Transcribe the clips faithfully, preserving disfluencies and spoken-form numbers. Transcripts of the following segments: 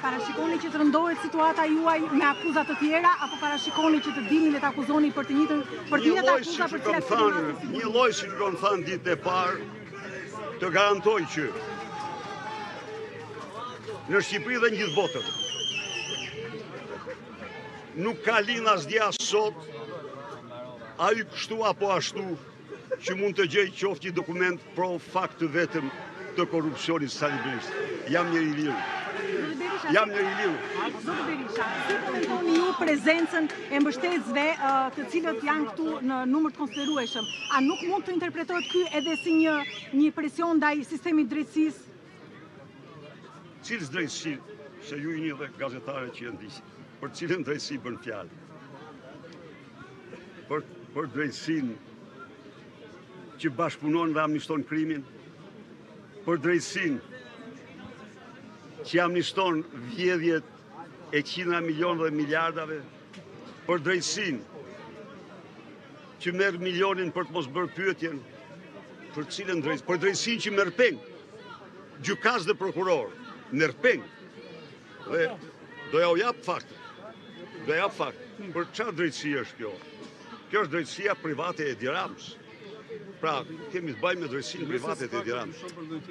parashikoni që të rëndohet situata juaj me akuzat të tjera, apo parashikoni që të dilni dhe të akuzoni për të njëjtën për të njëjtat akuza për cilat keni? Një lloj si që kanë thënë ditën e parë, të garantoj që në Shqipëri dhe në gjithë botën nuk ka lind asgjë sot, ai kështu apo ashtu, që mund të gjej qoftë një dokument pro fakt të vetëm të korrupsionit salibrisë. Jam njëri i liru. Jam njëri i liru. Zotë Berisha, si komentoni ju prezencën e mbështetësve të cilët janë këtu në numër të konsiderueshëm? A nuk mund të interpretohet ky edhe si një një presion ndaj sistemit drejtësisë? Cilës drejtësi, se ju i një dhe gazetare që janë disi, për cilën drejtësi bën fjalë? Për, për drejtësinë që bashkëpunon dhe amniston krimin, për drejtësinë që amniston vjedhjet e qindra milion dhe miljardave, për drejtësinë që merr milionin për të mos bërë pyetjen, për cilën drejtësi, për drejtësinë që merr peng, gjykatës dhe prokuror, merr peng. Dhe do ja u jap fakte. Do ja jap fakte. Për çfarë drejtësi është kjo? Kjo është drejtësia private e Edi Ramës. Pra, kemi të bëjmë me drejtësinë private të Edi Ramës.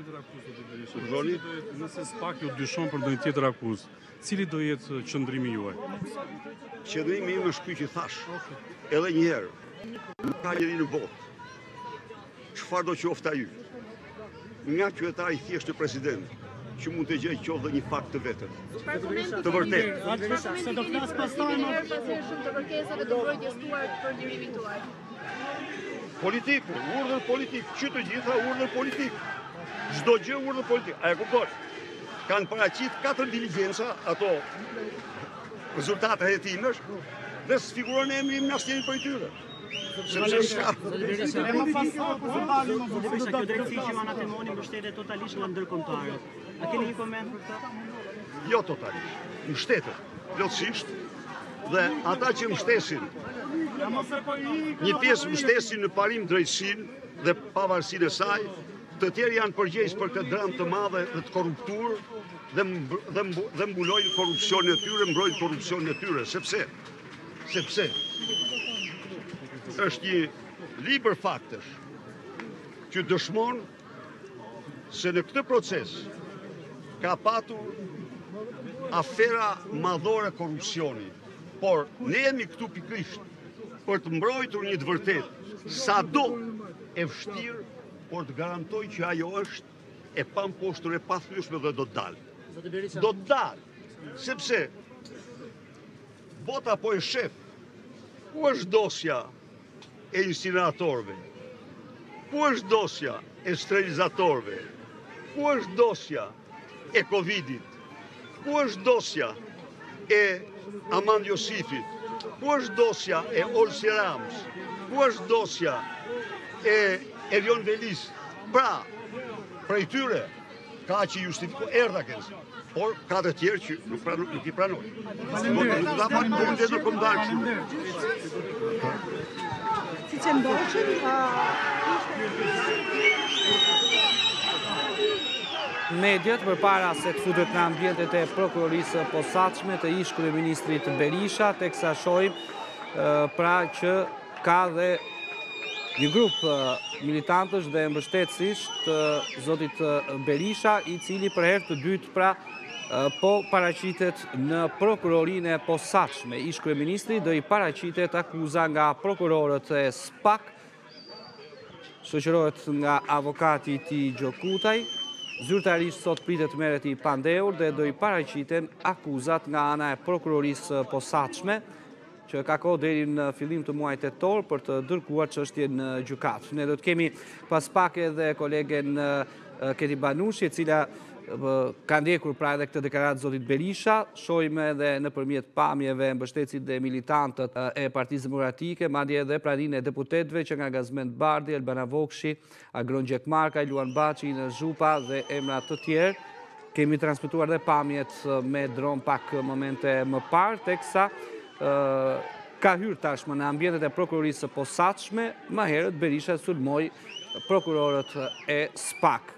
Nëse SPAK ju dyshon për ndonjë tjetër akuzë, cili do jetë qëndrimi juaj? Qëndrimi im është ky që thash. Edhe një herë, nuk ka njeri në botë. Çfarë do qoftë ai? Nga qytetari thjesht të president, që mund të gjej qoftë dhe një fakt të vetëm. Të vërtetë. Se do flas pastaj më shumë të kërkesave të mbrojtjes tuaj për lirimin tuaj. Politikë, urdhër politik, që të gjitha urdhër politik. Çdo gjë urdhër politik. A e kupton? Kanë paraqit katër diligjenca, ato rezultate hetimësh, dhe sfiguron emrin në asnjërin prej tyre. Sepse s'ka. E më pas sa pozitali më vonë kjo drejtësi që mana temoni mbështetet totalisht nga ndërkombëtarët. A keni një koment për këtë? Jo totalisht. Mbështetet plotësisht dhe ata që mbështesin një pjesë mbështesin në parim drejtësinë dhe pavarësinë e saj, të tjerë janë përgjegjës për këtë dramë të madhe dhe të korruptur dhe dhe dhe mbulojnë korrupsionin e tyre, mbrojnë korrupsionin e tyre, sepse sepse është një libër faktesh që dëshmon se në këtë proces ka patur afera madhore korrupsioni, por ne jemi këtu pikërisht për të mbrojtur një të vërtetë, sado e vështirë, por të garantoj që ajo është e pamposhtur, e pathyeshme dhe do të dalë. Do të dalë, sepse bota po e shef, ku është dosja e incineratorëve, ku është dosja e sterilizatorëve, ku është dosja e Covidit, ku është dosja e Amand Josifit, ku është dosja e Olsi Ramës, ku është dosja e Erion Velis. Pra, prej tyre, ka që justifiko Erdogan, por ka të tjerë që nuk, pranu, nuk i pranoj. Nuk da pak punte në këmdarë që. Si që ndoqën, Mediat, përpara se të futet në ambientet e prokurorisë posaçme të ish kryeministrit Berisha, teksa shohim pra që ka dhe një grup militantësh dhe mbështetësish të zotit Berisha, i cili për herë të dytë pra po paraqitet në prokurorinë e posaçme. Ish kryeministri do i paraqitet akuza nga prokurorët e SPAK, shoqërohet nga avokati i tij Gjokutaj. Zyrtarisht sot pritet merret i pandehur dhe do i paraqiten akuzat nga ana e prokurorisë posaçme, që ka kohë deri në fillim të muajit tetor për të dërguar çështjen në gjykatë. Ne do të kemi pas pak edhe kolegen Keti Banushi, e cila ka ndjekur pra edhe këtë deklaratë zotit Berisha. Shohim edhe nëpërmjet pamjeve mbështetësit dhe militantët e Partisë Demokratike, madje edhe praninë e deputetëve që nga Gazmend Bardhi, Elbana Vokshi, Agron Gjekmarka, Luan Baçi, Ines Zhupa dhe emra të tjerë. Kemi transmetuar dhe pamjet me dron pak momente më parë, teksa ka hyrë tashmë në ambientet e prokurorisë së posaçme, më herët Berisha sulmoi prokurorët e SPAK.